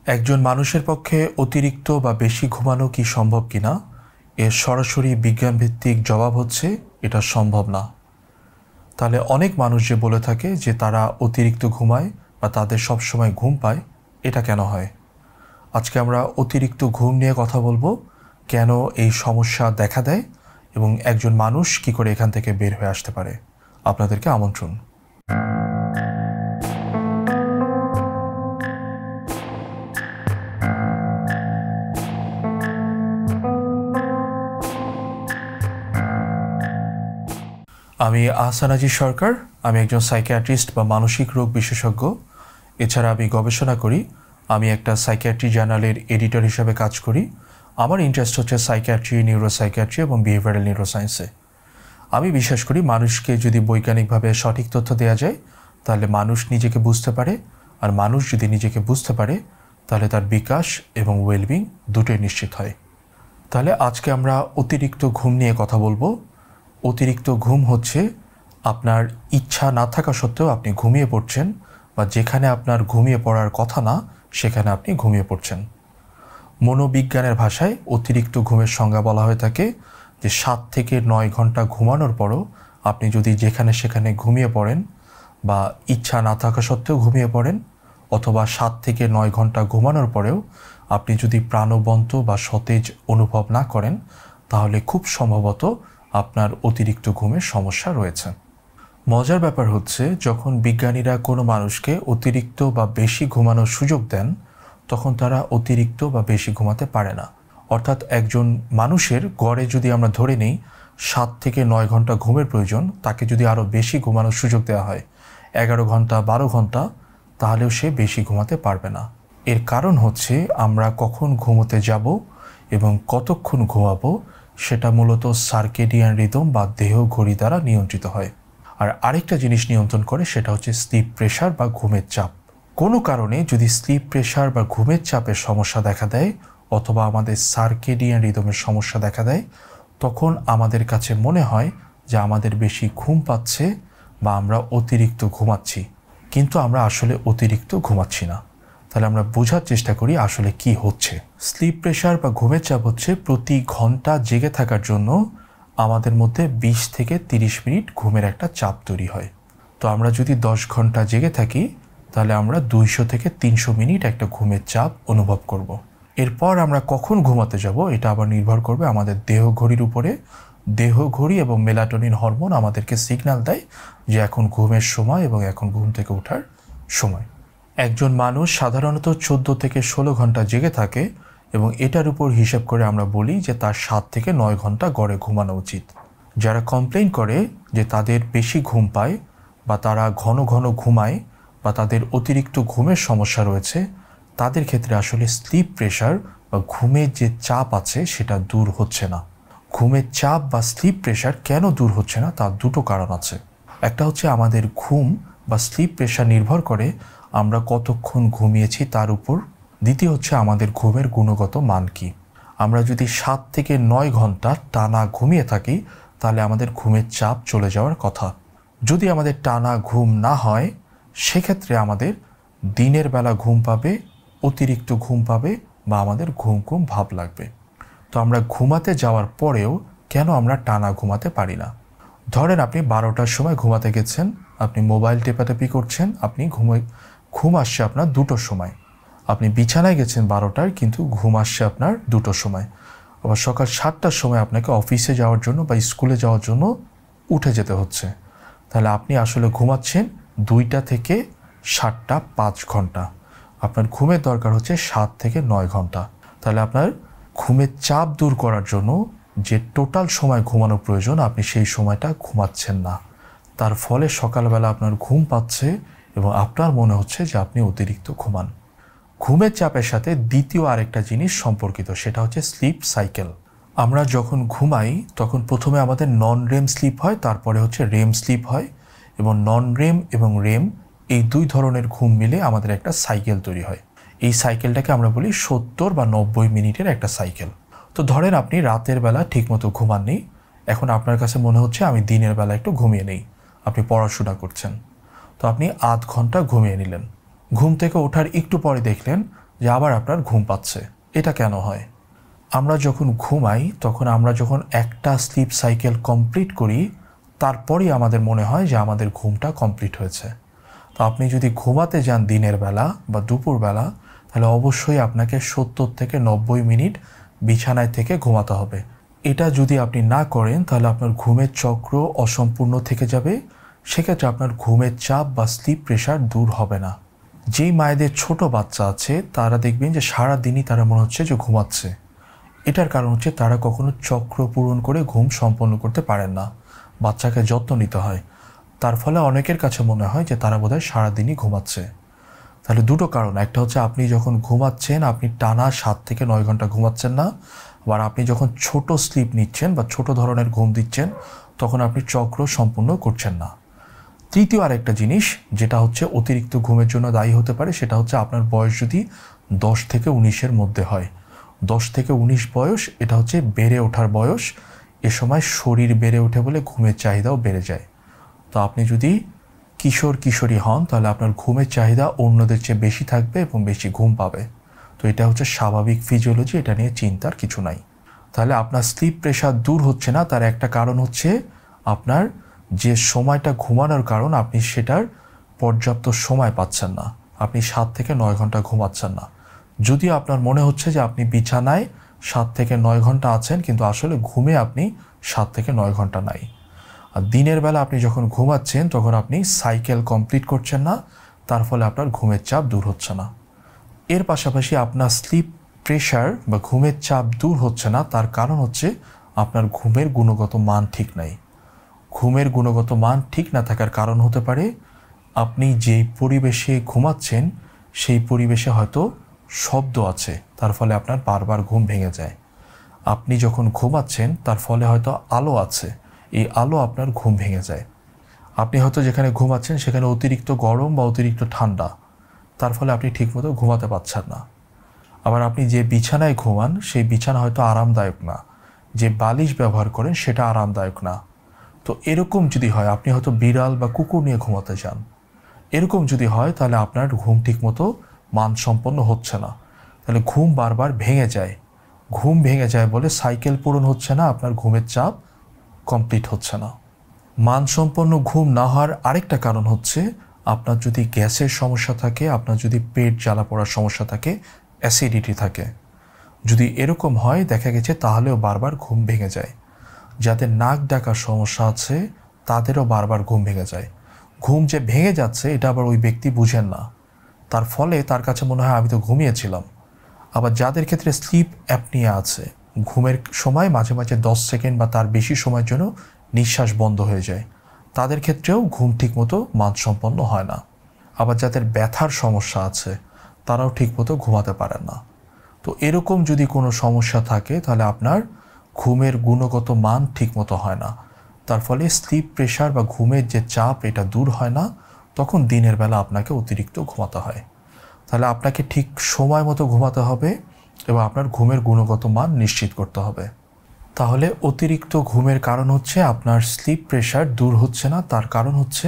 একজন মানুষের পক্ষে অতিরিক্ত বা বেশি ঘুমানো কি সম্ভব কিনা এর সরাসরি বিজ্ঞানভিত্তিক জবাব হচ্ছে এটা সম্ভব না। তাহলে অনেক মানুষ যে বলে থাকে যে তারা অতিরিক্ত ঘুমায় বা তাদের সবসময় ঘুম পায়, এটা কেন হয়? আজকে আমরা অতিরিক্ত ঘুম নিয়ে কথা বলবো, কেন এই সমস্যা দেখা দেয় এবং একজন মানুষ কি করে এখান থেকে বের হয়ে আসতে পারে। আপনাদেরকে আমন্ত্রণ। আমি আহসান আজিজ সরকার। আমি একজন সাইকিয়াট্রিস্ট বা মানসিক রোগ বিশেষজ্ঞ। এছাড়া আমি গবেষণা করি। আমি একটা সাইকিয়াট্রি জার্নালের এডিটর হিসেবে কাজ করি। আমার ইন্টারেস্ট হচ্ছে সাইকিয়াট্রি, নিউরোসাইকিয়াট্রি এবং বিহেভিয়ারাল নিউরোসায়েন্সে। আমি বিশ্বাস করি মানুষকে যদি বৈজ্ঞানিকভাবে সঠিক তথ্য দেওয়া যায় তাহলে মানুষ নিজেকে বুঝতে পারে, আর মানুষ যদি নিজেকে বুঝতে পারে তাহলে তার বিকাশ এবং ওয়েলবিং দুটোই নিশ্চিত হয়। তাহলে আজকে আমরা অতিরিক্ত ঘুম নিয়ে কথা বলবো। অতিরিক্ত ঘুম হচ্ছে আপনার ইচ্ছা না থাকা সত্ত্বেও আপনি ঘুমিয়ে পড়ছেন, বা যেখানে আপনার ঘুমিয়ে পড়ার কথা না সেখানে আপনি ঘুমিয়ে পড়ছেন। মনোবিজ্ঞানের ভাষায় অতিরিক্ত ঘুমের সংজ্ঞা বলা হয়ে থাকে যে 7 থেকে 9 ঘন্টা ঘুমানোর পরও আপনি যদি যেখানে সেখানে ঘুমিয়ে পড়েন, বা ইচ্ছা না থাকা সত্ত্বেও ঘুমিয়ে পড়েন, অথবা 7 থেকে 9 ঘন্টা ঘুমানোর পরেও আপনি যদি প্রাণবন্ত বা সতেজ অনুভব না করেন, তাহলে খুব সম্ভবত আপনার অতিরিক্ত ঘুমের সমস্যা রয়েছে। মজার ব্যাপার হচ্ছে, যখন বিজ্ঞানীরা কোনো মানুষকে অতিরিক্ত বা বেশি ঘুমানোর সুযোগ দেন তখন তারা অতিরিক্ত বা বেশি ঘুমাতে পারে না। অর্থাৎ একজন মানুষের গড়ে যদি আমরা ধরে নিই 7 থেকে 9 ঘন্টা ঘুমের প্রয়োজন, তাকে যদি আরও বেশি ঘুমানোর সুযোগ দেওয়া হয় 11 ঘন্টা 12 ঘন্টা, তাহলেও সে বেশি ঘুমাতে পারবে না। এর কারণ হচ্ছে আমরা কখন ঘুমোতে যাব এবং কতক্ষণ ঘুমাবো সেটা মূলত সার্কেডিয়ান রিদম বা দেহ ঘড়ি দ্বারা নিয়ন্ত্রিত হয়। আর আরেকটা জিনিস নিয়ন্ত্রণ করে, সেটা হচ্ছে স্লিপ প্রেশার বা ঘুমের চাপ। কোনো কারণে যদি স্লিপ প্রেশার বা ঘুমের চাপের সমস্যা দেখা দেয়, অথবা আমাদের সার্কেডিয়ান রিদমের সমস্যা দেখা দেয়, তখন আমাদের কাছে মনে হয় যে আমাদের বেশি ঘুম পাচ্ছে বা আমরা অতিরিক্ত ঘুমাচ্ছি, কিন্তু আমরা আসলে অতিরিক্ত ঘুমাচ্ছি না। তাহলে আমরা বোঝার চেষ্টা করি আসলে কি হচ্ছে। স্লিপ প্রেশার বা ঘুমের চাপ হচ্ছে প্রতি ঘন্টা জেগে থাকার জন্য আমাদের মধ্যে 20 থেকে 30 মিনিট ঘুমের একটা চাপ তৈরি হয়। তো আমরা যদি 10 ঘন্টা জেগে থাকি তাহলে আমরা 200 থেকে 300 মিনিট একটা ঘুমের চাপ অনুভব করব। এরপর আমরা কখন ঘুমাতে যাব এটা আবার নির্ভর করবে আমাদের দেহ ঘড়ির উপরে। দেহ ঘড়ি এবং মেলাটোনিন হরমোন আমাদেরকে সিগন্যাল দেয় যে এখন ঘুমের সময় এবং এখন ঘুম থেকে ওঠার সময়। একজন মানুষ সাধারণত 14 থেকে 16 ঘন্টা জেগে থাকে, এবং এটার উপর হিসেব করে আমরা বলি যে তার 7 থেকে 9 ঘন্টা গড়ে ঘুমানো উচিত। যারা কমপ্লেইন করে যে তাদের বেশি ঘুম পায় বা তারা ঘন ঘন ঘুমায় বা তাদের অতিরিক্ত ঘুমের সমস্যা রয়েছে, তাদের ক্ষেত্রে আসলে স্লিপ প্রেশার বা ঘুমের যে চাপ আছে সেটা দূর হচ্ছে না। ঘুমের চাপ বা স্লিপ প্রেশার কেন দূর হচ্ছে না তার দুটো কারণ আছে। একটা হচ্ছে আমাদের ঘুম বা স্লিপ প্রেশার নির্ভর করে আমরা কতক্ষণ ঘুমিয়েছি তার উপর। দ্বিতীয় হচ্ছে আমাদের ঘুমের গুণগত মান কি। আমরা যদি 7 থেকে 9 ঘন্টা টানা ঘুমিয়ে থাকি তাহলে আমাদের ঘুমের চাপ চলে যাওয়ার কথা। যদি আমাদের টানা ঘুম না হয় সেক্ষেত্রে আমাদের দিনের বেলা ঘুম পাবে, অতিরিক্ত ঘুম পাবে, বা আমাদের ঘুম ঘুম ভাব লাগবে। তো আমরা ঘুমাতে যাওয়ার পরেও কেন আমরা টানা ঘুমাতে পারি না? ধরেন আপনি 12টার সময় ঘুমাতে গেছেন, আপনি মোবাইল টেপাটেপি করছেন, আপনি ঘুম আসছে আপনার 2টোর সময়। আপনি বিছানায় গেছেন 12টার, কিন্তু ঘুম আসছে আপনার 2টোর সময়। আবার সকাল 7টার সময় আপনাকে অফিসে যাওয়ার জন্য বা স্কুলে যাওয়ার জন্য উঠে যেতে হচ্ছে। তাহলে আপনি আসলে ঘুমাচ্ছেন 2টা থেকে 7টা 5 ঘন্টা। আপনার ঘুমের দরকার হচ্ছে 7 থেকে 9 ঘন্টা। তাহলে আপনার ঘুমের চাপ দূর করার জন্য যে টোটাল সময় ঘুমানো প্রয়োজন আপনি সেই সময়টা ঘুমাচ্ছেন না। তার ফলে সকালবেলা আপনার ঘুম পাচ্ছে এবং আপনার মনে হচ্ছে যে আপনি অতিরিক্ত ঘুমান। ঘুমের চাপের সাথে দ্বিতীয় আরেকটা জিনিস সম্পর্কিত, সেটা হচ্ছে স্লিপ সাইকেল। আমরা যখন ঘুমাই তখন প্রথমে আমাদের নন রেম স্লিপ হয়, তারপরে হচ্ছে রেম স্লিপ হয়, এবং নন রেম এবং রেম এই দুই ধরনের ঘুম মিলে আমাদের একটা সাইকেল তৈরি হয়। এই সাইকেলটাকে আমরা বলি 70 বা 90 মিনিটের একটা সাইকেল। তো ধরেন আপনি রাতের বেলা ঠিকমতো ঘুমাননি, এখন আপনার কাছে মনে হচ্ছে আমি দিনের বেলা একটু ঘুমিয়ে নেই। আপনি পড়াশোনা করছেন, তো আপনি আধ ঘন্টা ঘুমিয়ে নিলেন। ঘুম থেকে ওঠার একটু পরে দেখলেন যে আবার আপনার ঘুম পাচ্ছে। এটা কেন হয়? আমরা যখন ঘুমাই তখন আমরা যখন একটা স্লিপ সাইকেল কমপ্লিট করি তারপরই আমাদের মনে হয় যে আমাদের ঘুমটা কমপ্লিট হয়েছে। তো আপনি যদি ঘুমাতে যান দিনের বেলা বা দুপুরবেলা, তাহলে অবশ্যই আপনাকে 70 থেকে 90 মিনিট বিছানায় থেকে ঘুমাতে হবে। এটা যদি আপনি না করেন তাহলে আপনার ঘুমের চক্র অসম্পূর্ণ থেকে যাবে। সেক্ষেত্রে আপনার ঘুমের চাপ বা স্লিপ প্রেশার দূর হবে না। যেই মায়েদের ছোট বাচ্চা আছে তারা দেখবেন যে সারাদিনই তারা মনে হচ্ছে যে ঘুমাচ্ছে। এটার কারণ হচ্ছে তারা কখনো চক্র পূরণ করে ঘুম সম্পন্ন করতে পারেন না। বাচ্চাকে যত্ন নিতে হয়, তার ফলে অনেকের কাছে মনে হয় যে তারা বোধহয় সারাদিনই ঘুমাচ্ছে। তাহলে দুটো কারণ, একটা হচ্ছে আপনি যখন ঘুমাচ্ছেন আপনি টানা 7 থেকে 9 ঘন্টা ঘুমাচ্ছেন না, আবার আপনি যখন ছোট স্লিপ নিচ্ছেন বা ছোট ধরনের ঘুম দিচ্ছেন তখন আপনি চক্র সম্পূর্ণ করছেন না। তৃতীয় আরেকটা জিনিস যেটা হচ্ছে অতিরিক্ত ঘুমের জন্য দায়ী হতে পারে, সেটা হচ্ছে আপনার বয়স যদি 10 থেকে 19-এর মধ্যে হয়। 10 থেকে 19 বয়স এটা হচ্ছে বেড়ে ওঠার বয়স। এ সময় শরীর বেড়ে ওঠে বলে ঘুমের চাহিদাও বেড়ে যায়। তো আপনি যদি কিশোরী হন তাহলে আপনার ঘুমের চাহিদা অন্যদের চেয়ে বেশি থাকবে এবং বেশি ঘুম পাবে। তো এটা হচ্ছে স্বাভাবিক ফিজিওলজি, এটা নিয়ে চিন্তার কিছু নাই। তাহলে আপনার স্লিপ প্রেশার দূর হচ্ছে না, তার একটা কারণ হচ্ছে আপনার যে সময়টা ঘুমানোর কারণ আপনি সেটার পর্যাপ্ত সময় পাচ্ছেন না। আপনি 7 থেকে 9 ঘন্টা ঘুমাচ্ছেন না। যদিও আপনার মনে হচ্ছে যে আপনি বিছানায় 7 থেকে 9 ঘন্টা আছেন, কিন্তু আসলে ঘুমে আপনি 7 থেকে 9 ঘন্টা নাই। আর দিনের বেলা আপনি যখন ঘুমাচ্ছেন তখন আপনি সাইকেল কমপ্লিট করছেন না, তার ফলে আপনার ঘুমের চাপ দূর হচ্ছে না। এর পাশাপাশি আপনার স্লিপ প্রেশার বা ঘুমের চাপ দূর হচ্ছে না, তার কারণ হচ্ছে আপনার ঘুমের গুণগত মান ঠিক নাই। ঘুমের গুণগত মান ঠিক না থাকার কারণ হতে পারে আপনি যেই পরিবেশে ঘুমাচ্ছেন সেই পরিবেশে হয়তো শব্দ আছে, তার ফলে আপনার বারবার ঘুম ভেঙে যায়। আপনি যখন ঘুমাচ্ছেন তার ফলে হয়তো আলো আছে, এই আলো আপনার ঘুম ভেঙে যায়। আপনি হয়তো যেখানে ঘুমাচ্ছেন সেখানে অতিরিক্ত গরম বা অতিরিক্ত ঠান্ডা, তার ফলে আপনি ঠিকমতো ঘুমাতে পারছেন না। আবার আপনি যে বিছানায় ঘুমান সেই বিছানা হয়তো আরামদায়ক না, যে বালিশ ব্যবহার করেন সেটা আরামদায়ক না। তো এরকম যদি হয়, আপনি হয়তো বিড়াল বা কুকুর নিয়ে ঘুমাতে চান, এরকম যদি হয় তাহলে আপনার ঘুম ঠিকমতো মানসম্পন্ন হচ্ছে না। তাহলে ঘুম বারবার ভেঙে যায়। ঘুম ভেঙে যায় বলে সাইকেল পূরণ হচ্ছে না, আপনার ঘুমের চাপ কমপ্লিট হচ্ছে না। মানসম্পন্ন ঘুম না হওয়ার আরেকটা কারণ হচ্ছে আপনার যদি গ্যাসের সমস্যা থাকে, আপনার যদি পেট জ্বালা পড়ার সমস্যা থাকে, অ্যাসিডিটি থাকে, যদি এরকম হয় দেখা গেছে তাহলেও বারবার ঘুম ভেঙে যায়। যাদের নাক ডাকার সমস্যা আছে তাদেরও বারবার ঘুম ভেঙে যায়। ঘুম যে ভেঙে যাচ্ছে এটা আবার ওই ব্যক্তি বুঝেন না, তার ফলে তার কাছে মনে হয় আমি তো ঘুমিয়েছিলাম। আবার যাদের ক্ষেত্রে স্লিপ অ্যাপনিয়া আছে, ঘুমের সময় মাঝে মাঝে 10 সেকেন্ড বা তার বেশি সময়ের জন্য নিঃশ্বাস বন্ধ হয়ে যায়, তাদের ক্ষেত্রেও ঘুম ঠিকমতো মানসম্পন্ন হয় না। আবার যাদের ব্যথার সমস্যা আছে তারাও ঠিকমতো ঘুমাতে পারেন না। তো এরকম যদি কোনো সমস্যা থাকে তাহলে আপনার ঘুমের গুণগত মান ঠিকমতো হয় না, তার ফলে স্লিপ প্রেশার বা ঘুমের যে চাপ এটা দূর হয় না, তখন দিনের বেলা আপনাকে অতিরিক্ত ঘুমাতে হয়। তাহলে আপনাকে ঠিক সময় মতো ঘুমাতে হবে এবং আপনার ঘুমের গুণগত মান নিশ্চিত করতে হবে। তাহলে অতিরিক্ত ঘুমের কারণ হচ্ছে আপনার স্লিপ প্রেশার দূর হচ্ছে না, তার কারণ হচ্ছে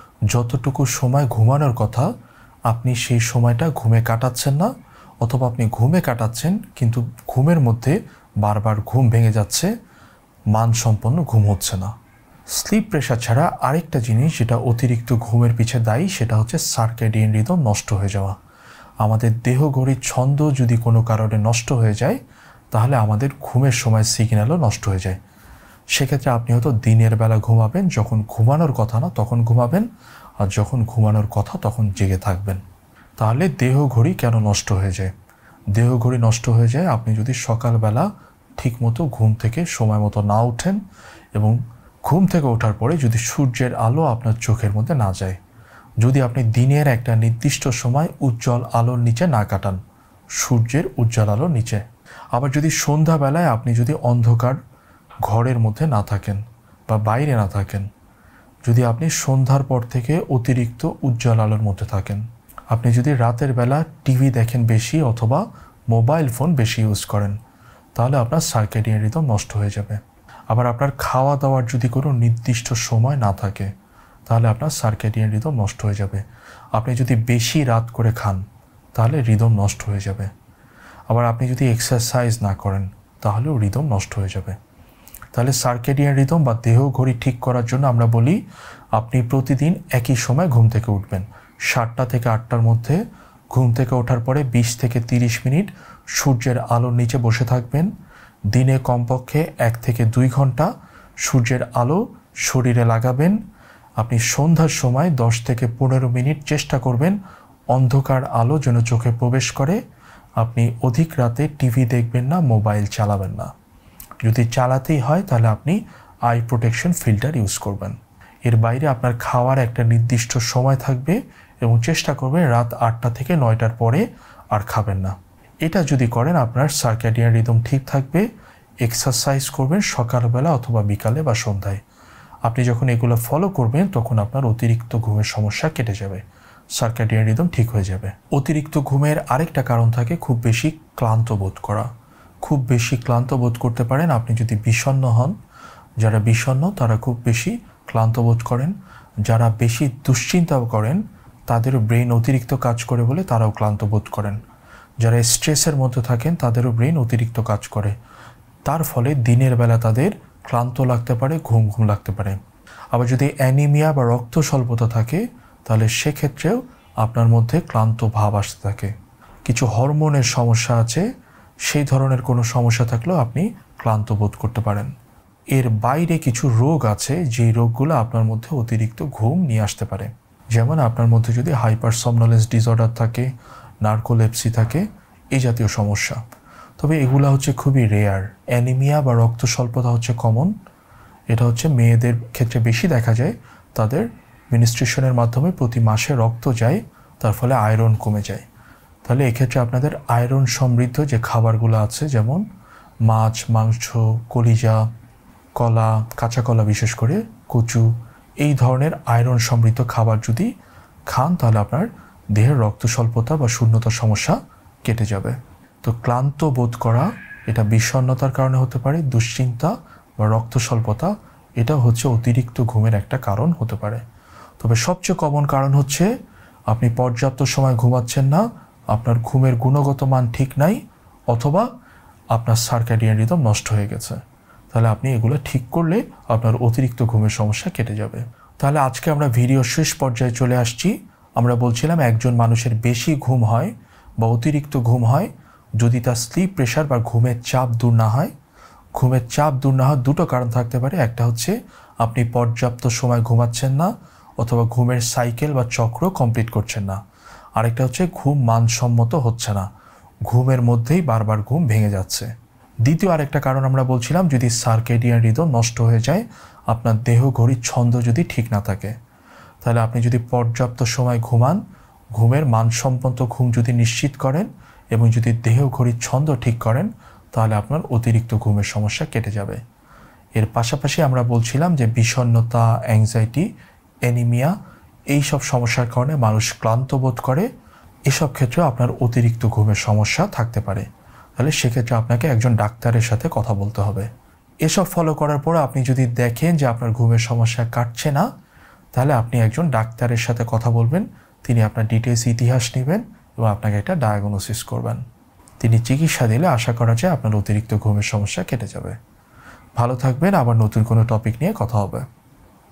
যতটুকু সময় ঘুমানোর কথা আপনি সেই সময়টা ঘুমে কাটাচ্ছেন না, অথবা আপনি ঘুমে কাটাচ্ছেন কিন্তু ঘুমের মধ্যে বারবার ঘুম ভেঙে যাচ্ছে, মানসম্পন্ন ঘুম হচ্ছে না। স্লিপ প্রেশার ছাড়া আরেকটা জিনিস যেটা অতিরিক্ত ঘুমের পিছে দায়ী সেটা হচ্ছে সার্কেডিয়ান রিদম নষ্ট হয়ে যাওয়া। আমাদের দেহ ঘড়ির ছন্দ যদি কোনো কারণে নষ্ট হয়ে যায় তাহলে আমাদের ঘুমের সময় সিগন্যালও নষ্ট হয়ে যায়। সেক্ষেত্রে আপনি হয়তো দিনের বেলা ঘুমাবেন, যখন ঘুমানোর কথা না তখন ঘুমাবেন, আর যখন ঘুমানোর কথা তখন জেগে থাকবেন। তাহলে দেহ ঘড়ি কেন নষ্ট হয়ে যায়? দেহ ঘড়ি নষ্ট হয়ে যায় আপনি যদি সকালবেলা ঠিকমতো ঘুম থেকে সময় মতো না ওঠেন এবং ঘুম থেকে ওঠার পরে যদি সূর্যের আলো আপনার চোখের মধ্যে না যায়, যদি আপনি দিনের একটা নির্দিষ্ট সময় উজ্জ্বল আলোর নিচে না কাটান, সূর্যের উজ্জ্বল আলোর নিচে, আবার যদি সন্ধ্যাবেলায় আপনি যদি অন্ধকার ঘরের মধ্যে না থাকেন বা বাইরে না থাকেন, যদি আপনি সন্ধ্যার পর থেকে অতিরিক্ত উজ্জ্বল আলোর মধ্যে থাকেন, আপনি যদি রাতের বেলা টিভি দেখেন বেশি অথবা মোবাইল ফোন বেশি ইউজ করেন, তাহলে আপনার সার্কেডিয়ান রিদম নষ্ট হয়ে যাবে। আবার আপনার খাওয়া দাওয়ার যদি কোনো নির্দিষ্ট সময় না থাকে তাহলে আপনার সার্কেডিয়ান রিদম নষ্ট হয়ে যাবে। আপনি যদি বেশি রাত করে খান তাহলে রিদম নষ্ট হয়ে যাবে। আবার আপনি যদি এক্সারসাইজ না করেন তাহলেও রিদম নষ্ট হয়ে যাবে। তাহলে সার্কেডিয়ান রিদম বা দেহ ঘড়ি ঠিক করার জন্য আমরা বলি আপনি প্রতিদিন একই সময় ঘুম থেকে উঠবেন। 7টা থেকে 8টার মধ্যে ঘুম থেকে ওঠার পরে 20 থেকে 30 মিনিট সূর্যের আলোর নিচে বসে থাকবেন। দিনে কমপক্ষে 1 থেকে 2 ঘন্টা সূর্যের আলো শরীরে লাগাবেন। আপনি সন্ধ্যার সময় 10 থেকে 15 মিনিট চেষ্টা করবেন অন্ধকার আলো যেন চোখে প্রবেশ করে। আপনি অধিক রাতে টিভি দেখবেন না, মোবাইল চালাবেন না। যদি চালাতেই হয় তাহলে আপনি আই প্রোটেকশন ফিল্টার ইউজ করবেন। এর বাইরে আপনার খাওয়ার একটা নির্দিষ্ট সময় থাকবে এবং চেষ্টা করবেন রাত 8টা থেকে 9টার পরে আর খাবেন না। এটা যদি করেন আপনার সার্কেডিয়ান রিদম ঠিক থাকবে। এক্সারসাইজ করবেন সকালবেলা অথবা বিকালে বা সন্ধ্যায়। আপনি যখন এগুলো ফলো করবেন তখন আপনার অতিরিক্ত ঘুমের সমস্যা কেটে যাবে, সার্কেডিয়ান রিদম ঠিক হয়ে যাবে। অতিরিক্ত ঘুমের আরেকটা কারণ থাকে খুব বেশি ক্লান্ত বোধ করা। খুব বেশি ক্লান্ত বোধ করতে পারেন আপনি যদি বিষণ্ণ হন। যারা বিষণ্ণ তারা খুব বেশি ক্লান্ত বোধ করেন। যারা বেশি দুশ্চিন্তাও করেন তাদেরও ব্রেন অতিরিক্ত কাজ করে বলে তারাও ক্লান্ত বোধ করেন। যারা স্ট্রেসের মধ্যে থাকেন তাদেরও ব্রেন অতিরিক্ত কাজ করে, তার ফলে দিনের বেলা তাদের ক্লান্ত লাগতে পারে, ঘুম ঘুম লাগতে পারে। আবার যদি অ্যানিমিয়া বা রক্ত স্বল্পতা থাকে তাহলে সেক্ষেত্রেও আপনার মধ্যে ক্লান্ত ভাব আসতে থাকে। কিছু হরমোনের সমস্যা আছে, সেই ধরনের কোনো সমস্যা থাকলেও আপনি ক্লান্ত বোধ করতে পারেন। এর বাইরে কিছু রোগ আছে যেই রোগগুলো আপনার মধ্যে অতিরিক্ত ঘুম নিয়ে আসতে পারে। যেমন আপনার মধ্যে যদি হাইপারসমনোলেন্স ডিসঅর্ডার থাকে, নার্কোলেপসি থাকে, এই জাতীয় সমস্যা। তবে এগুলো হচ্ছে খুবই রেয়ার। অ্যানিমিয়া বা রক্ত স্বল্পতা হচ্ছে কমন। এটা হচ্ছে মেয়েদের ক্ষেত্রে বেশি দেখা যায়। তাদের মিনিস্ট্রেশনের মাধ্যমে প্রতি মাসে রক্ত যায়, তার ফলে আয়রন কমে যায়। তাহলে এক্ষেত্রে আপনাদের আয়রন সমৃদ্ধ যে খাবারগুলো আছে যেমন মাছ, মাংস, কলিজা, কলা, কাঁচা কলা, বিশেষ করে কচু, এই ধরনের আয়রন সমৃদ্ধ খাবার যদি খান তাহলে আপনার দেহের রক্ত স্বল্পতা বা শূন্যতার সমস্যা কেটে যাবে। তো ক্লান্ত বোধ করা এটা বিষণ্ণতার কারণে হতে পারে, দুশ্চিন্তা বা রক্ত স্বল্পতা এটাও হচ্ছে অতিরিক্ত ঘুমের একটা কারণ হতে পারে। তবে সবচেয়ে কমন কারণ হচ্ছে আপনি পর্যাপ্ত সময় ঘুমাচ্ছেন না, আপনার ঘুমের গুণগত মান ঠিক নাই, অথবা আপনার সার্কেডিয়ান রিদম নষ্ট হয়ে গেছে। তাহলে আপনি এগুলো ঠিক করলে আপনার অতিরিক্ত ঘুমের সমস্যা কেটে যাবে। তাহলে আজকে আমরা ভিডিও শেষ পর্যায়ে চলে আসছি। আমরা বলছিলাম একজন মানুষের বেশি ঘুম হয় বা অতিরিক্ত ঘুম হয় যদি তার স্লিপ প্রেশার বা ঘুমের চাপ দূর না হয়। ঘুমের চাপ দূর না হওয়ার দুটো কারণ থাকতে পারে। একটা হচ্ছে আপনি পর্যাপ্ত সময় ঘুমাচ্ছেন না অথবা ঘুমের সাইকেল বা চক্র কমপ্লিট করছেন না। আরেকটা হচ্ছে ঘুম মানসম্মত হচ্ছে না, ঘুমের মধ্যেই বারবার ঘুম ভেঙে যাচ্ছে। দ্বিতীয় আরেকটা কারণ আমরা বলছিলাম যদি সার্কেডিয়ান রিদম নষ্ট হয়ে যায়, আপনার দেহ ঘড়ির ছন্দ যদি ঠিক না থাকে, তাহলে আপনি যদি পর্যাপ্ত সময় ঘুমান, ঘুমের মানসম্মত ঘুম যদি নিশ্চিত করেন এবং যদি দেহ ঘড়ির ছন্দ ঠিক করেন তাহলে আপনার অতিরিক্ত ঘুমের সমস্যা কেটে যাবে। এর পাশাপাশি আমরা বলছিলাম যে বিষণ্ণতা, অ্যাংজাইটি, অ্যানিমিয়া এই সব সমস্যার কারণে মানুষ ক্লান্ত বোধ করে। এসব ক্ষেত্রে আপনার অতিরিক্ত ঘুমের সমস্যা থাকতে পারে। তাহলে সেক্ষেত্রে আপনাকে একজন ডাক্তারের সাথে কথা বলতে হবে। এসব ফলো করার পর আপনি যদি দেখেন যে আপনার ঘুমের সমস্যা কাটছে না, তাহলে আপনি একজন ডাক্তারের সাথে কথা বলবেন। তিনি আপনার ডিটেলস ইতিহাস নেবেন এবং আপনাকে একটা ডায়াগনোসিস করবেন। তিনি চিকিৎসা দিলে আশা করা যায় আপনার অতিরিক্ত ঘুমের সমস্যা কেটে যাবে। ভালো থাকবেন, আবার নতুন কোনো টপিক নিয়ে কথা হবে।